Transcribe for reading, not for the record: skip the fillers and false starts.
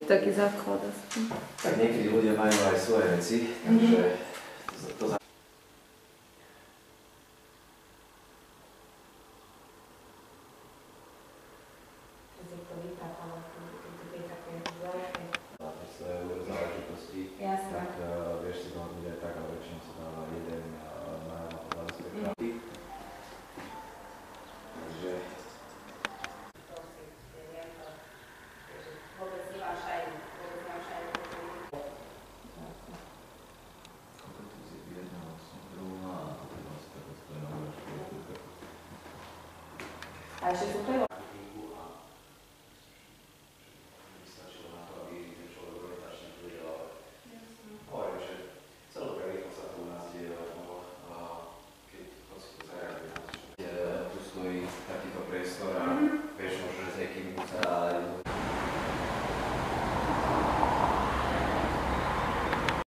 Taký základ aspoň. Tak niekedy ľudia majú aj svoje veci, takže to tak vieš si dohodnúť aj tak, ale väčšinou sa dáva jeden na spektra. Takže a ešte sú to tu stojí takýto priestor a vieš, možno s niekým sa